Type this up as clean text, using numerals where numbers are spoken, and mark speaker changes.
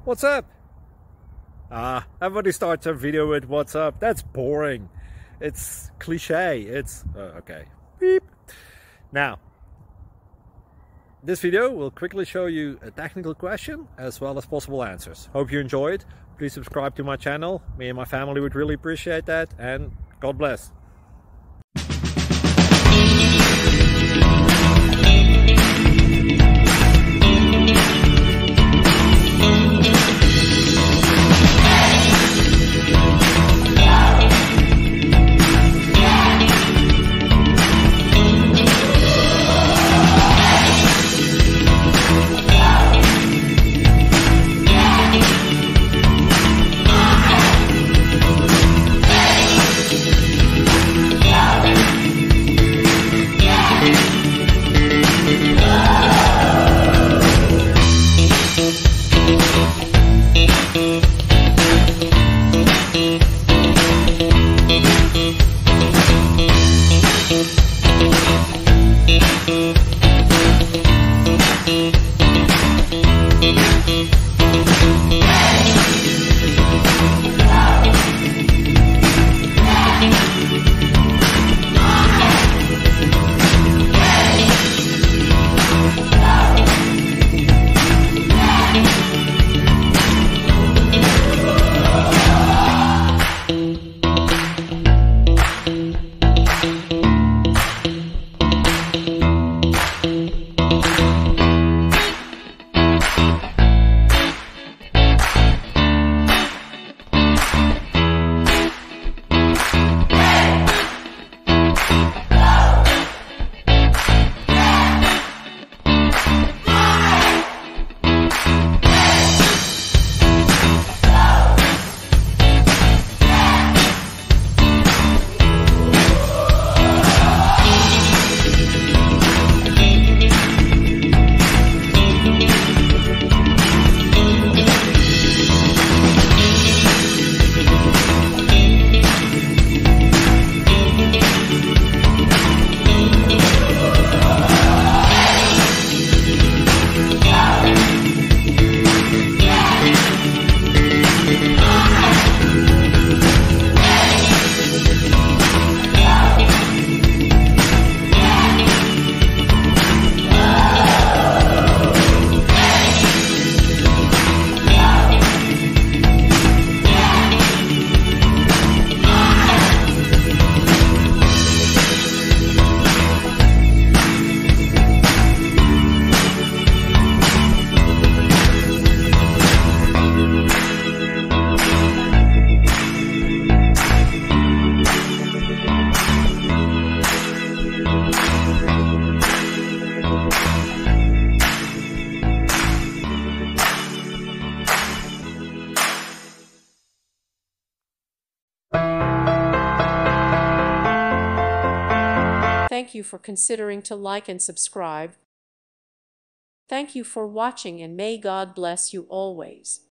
Speaker 1: What's up? Everybody starts a video with what's up. That's boring. It's cliche. It's okay. Beep. Now, this video will quickly show you a technical question as well as possible answers. Hope you enjoyed. Please subscribe to my channel. Me and my family would really appreciate that, and God bless.
Speaker 2: Thank you for considering to like and subscribe. Thank you for watching, and may God bless you always.